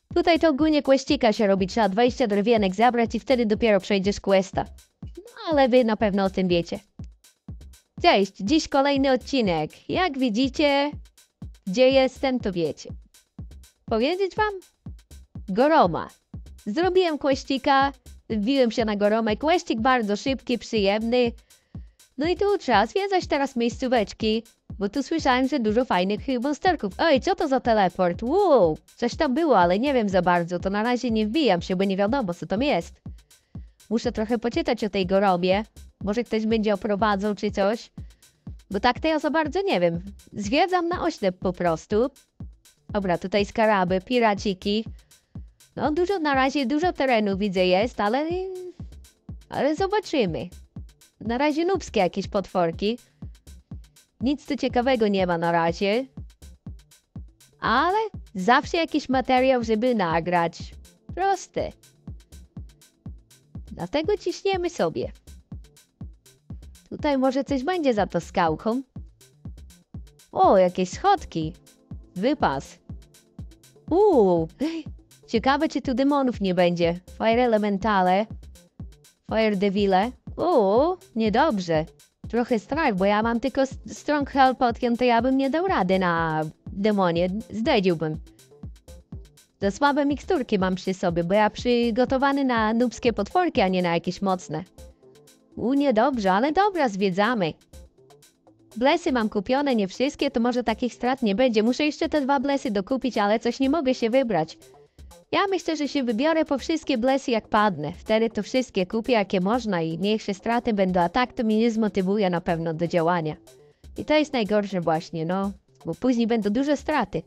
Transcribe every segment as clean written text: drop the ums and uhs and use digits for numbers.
Tutaj to ogólnie questika się robi, trzeba 20 drewienek zabrać i wtedy dopiero przejdziesz questa. No, ale wy na pewno o tym wiecie. Cześć, dziś kolejny odcinek. Jak widzicie, gdzie jestem, to wiecie. Powiedzieć wam? Goroma. Zrobiłem questika, wbiłem się na Goromę. Questik bardzo szybki, przyjemny. No i tu trzeba zwiedzać teraz miejscóweczki, bo tu słyszałem, że dużo fajnych monsterków. Ej, co to za teleport? Wow, coś tam było, ale nie wiem za bardzo. To na razie nie wbijam się, bo nie wiadomo, co tam jest. Muszę trochę poczytać o tej Goromie. Może ktoś będzie oprowadzał czy coś. Bo tak to ja za bardzo nie wiem. Zwiedzam na oślep po prostu. Dobra, tutaj skaraby, piraciki. No na razie dużo terenu widzę jest, ale zobaczymy. Na razie nubskie jakieś potworki. Nic tu ciekawego nie ma na razie. Ale zawsze jakiś materiał, żeby nagrać. Proste. Dlatego ciśniemy sobie. Tutaj może coś będzie za to skałką. O, jakieś schodki. Wypas. Ciekawe, czy tu demonów nie będzie. Fire Elementale. Fire Devile. Niedobrze. Trochę strach, bo ja mam tylko Stronghold Potion, to ja bym nie dał rady na demonie. Zdradziłbym. Za słabe miksturki mam przy sobie, bo ja przygotowany na nubskie potworki, a nie na jakieś mocne. Niedobrze, ale dobra, zwiedzamy. Blesy mam kupione, nie wszystkie, to może takich strat nie będzie. Muszę jeszcze te 2 blesy dokupić, ale coś nie mogę się wybrać. Ja myślę, że się wybiorę po wszystkie blesy jak padnę. Wtedy to wszystkie kupię jakie można i niech się straty będą, a tak to mnie nie zmotywuje na pewno do działania. I to jest najgorsze właśnie, no. Bo później będą duże straty.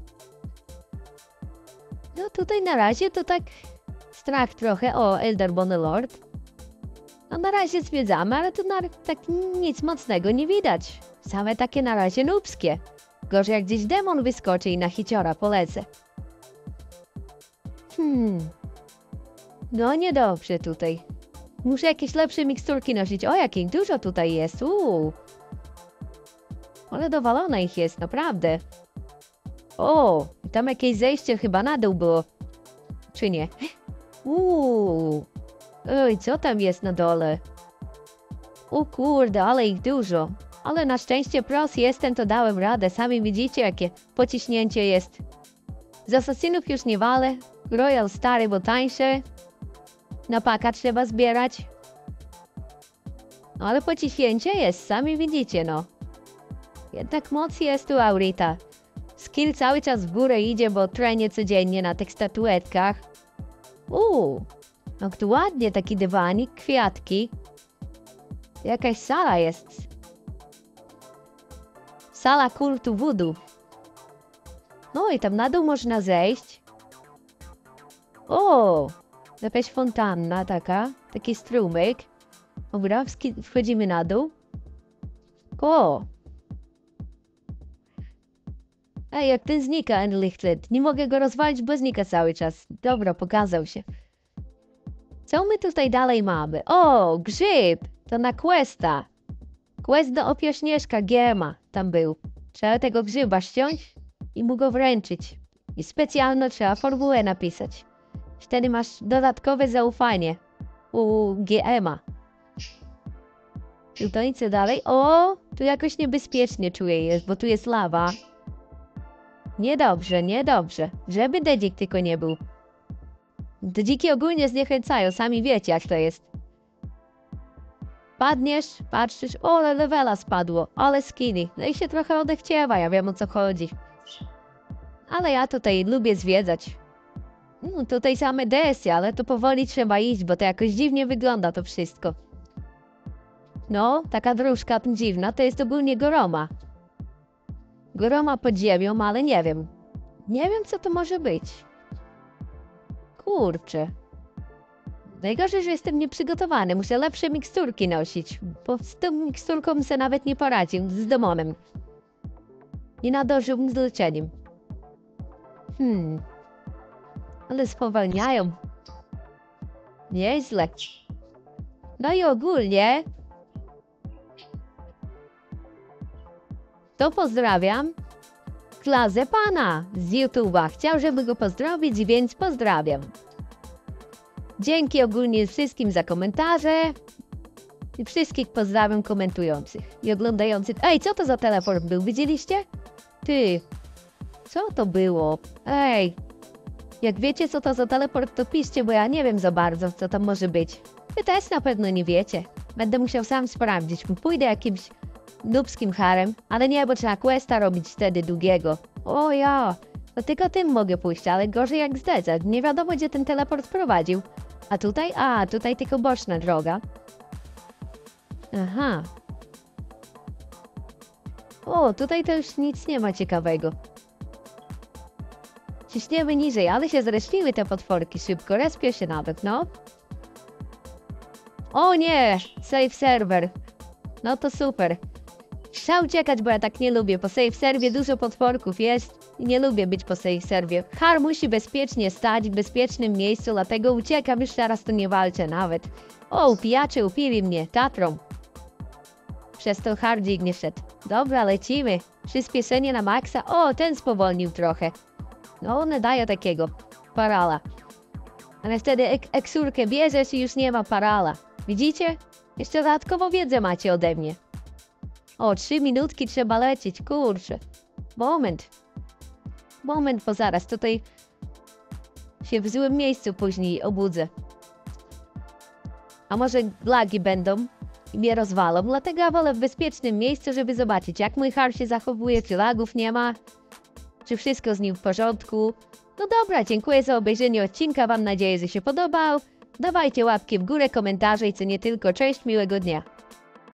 No tutaj na razie to tak strach trochę. O, Elder Bonelord. No na razie zwiedzamy, ale tu tak nic mocnego nie widać. Same takie na razie nubskie. Gorzej jak gdzieś demon wyskoczy i na hiciora polecę. No niedobrze tutaj. Muszę jakieś lepsze miksturki nosić. O, jakich dużo tutaj jest. Ale dowalone ich jest, naprawdę. O, tam jakieś zejście chyba na dół było. Czy nie? Oj, co tam jest na dole? O kurde, ale ich dużo. Ale na szczęście pros jestem, to dałem radę. Sami widzicie, jakie pociśnięcie jest. Z asasynów już nie walę. Royal stary, bo tańsze. Na paka trzeba zbierać. No ale pociśnięcie jest, sami widzicie, no. Jednak moc jest tu, Aurita. Skill cały czas w górę idzie, bo trenię codziennie na tych statuetkach. No tu ładnie, taki dywanik, kwiatki. Jakaś sala jest. Sala kultu voodoo. No i tam na dół można zejść. Jakaś fontanna taka. Taki strumyk. Dobra, wchodzimy na dół. Ej, jak ten znika, Enlichtet. Nie mogę go rozwalić, bo znika cały czas. Dobra, pokazał się. Co my tutaj dalej mamy? O, grzyb! To na questa. Quest do Opiośnieżka Giema tam był. Trzeba tego grzyba ściąć i mu go wręczyć. I specjalnie trzeba formułę napisać. Wtedy masz dodatkowe zaufanie u GM-a. Tutaj co dalej? Tu jakoś niebezpiecznie czuję jest, bo tu jest lawa. Niedobrze, niedobrze. Żeby dedzik tylko nie był. Dziki ogólnie zniechęcają, sami wiecie jak to jest. Padniesz, patrzysz, ale levela spadło, ale skinny. No i się trochę odechciewa, ja wiem o co chodzi. Ale ja tutaj lubię zwiedzać. Tutaj same desy, ale to powoli trzeba iść, bo to jakoś dziwnie wygląda to wszystko. No, taka dróżka dziwna, to jest ogólnie Goroma. Goroma pod ziemią, ale nie wiem. Nie wiem co to może być. Kurczę. Najgorzej, że jestem nieprzygotowany. Muszę lepsze miksturki nosić. Bo z tą miksturką se nawet nie poradził. Z demonem. Nie nadążyłbym z leczeniem. Ale spowalniają. Nieźle. No i ogólnie... To pozdrawiam. dla Zepana z YouTube'a. Chciał, żeby go pozdrowić, więc pozdrawiam. Dzięki ogólnie wszystkim za komentarze. I wszystkich pozdrawiam komentujących i oglądających. Ej, co to za teleport był? Widzieliście? Ty, co to było? Ej, jak wiecie, co to za teleport, to piszcie, bo ja nie wiem za bardzo, co tam może być. Wy też na pewno nie wiecie. Będę musiał sam sprawdzić. Pójdę jakimś nubskim harem, ale nie, bo trzeba questa robić wtedy długiego. O ja, to tylko tym mogę pójść, ale gorzej jak zdecać. Nie wiadomo, gdzie ten teleport prowadził. A tutaj? A, tutaj tylko boczna droga. Aha. O, tutaj to już nic nie ma ciekawego. Ciśniemy niżej, ale się zrespiły te potworki szybko. Respią się nawet, no. O nie! Save server. No to super. Trzeba uciekać, bo ja tak nie lubię. Po save serwie dużo potworków jest i nie lubię być po save serwie. Har musi bezpiecznie stać w bezpiecznym miejscu, dlatego uciekam. Już teraz tu nie walczę nawet. O, upijacze upili mnie Tatrą. Przez to hardzik nie szedł. Dobra, lecimy. Przyspieszenie na maksa. O, ten spowolnił trochę. No, one dają takiego parala. Ale wtedy eksurkę bierzesz i już nie ma parala. Widzicie? Jeszcze dodatkowo wiedzę macie ode mnie. O, 3 minutki trzeba lecieć, kurczę. Moment. Moment, bo zaraz tutaj się w złym miejscu później obudzę. A może lagi będą i mnie rozwalą, dlatego ja wolę w bezpiecznym miejscu, żeby zobaczyć, jak mój har się zachowuje, czy lagów nie ma, czy wszystko z nim w porządku. No dobra, dziękuję za obejrzenie odcinka, mam nadzieję, że się podobał. Dawajcie łapki w górę, komentarze i co nie tylko. Cześć, miłego dnia.